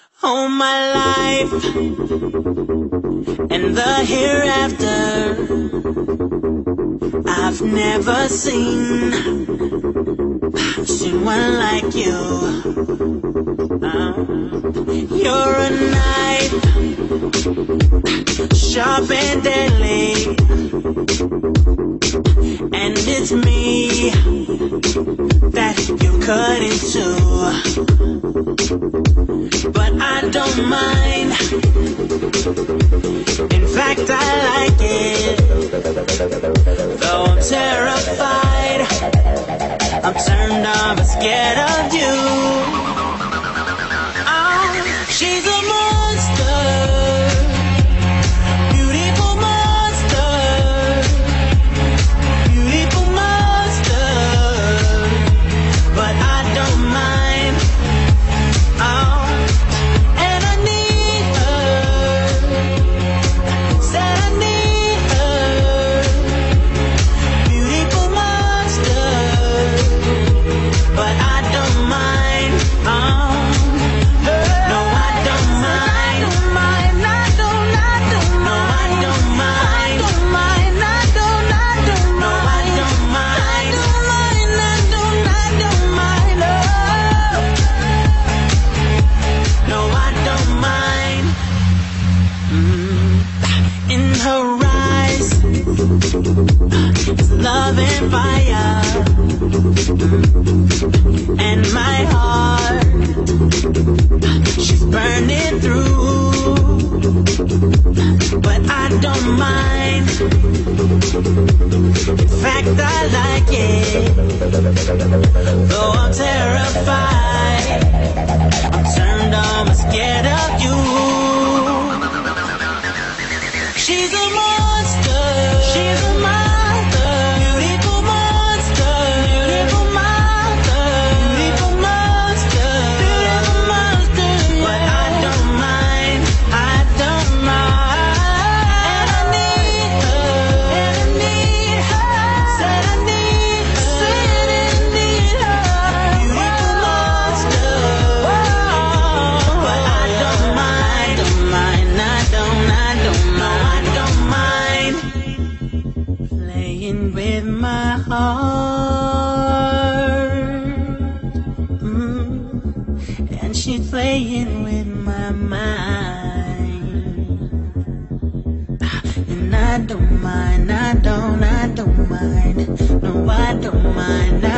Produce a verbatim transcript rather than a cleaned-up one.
All my life and the hereafter, I've never seen someone like you. uh, You're a knife, sharp and deadly, and it's me that you cut into. But I don't mind. In fact, I like it. Though I'm terrified, I'm turned on but scared of you. Oh, she's a monster, beautiful monster, beautiful monster. But I don't mind. Oh, love and fire, and my heart, she's burning through. But I don't mind. In fact, I like it. Though I'm terrified, I'm turned on but scared of you. She's a monster, she's a monster. With my heart, mm, and she's playing with my mind. And I don't mind, I don't, I don't mind. No, I don't mind.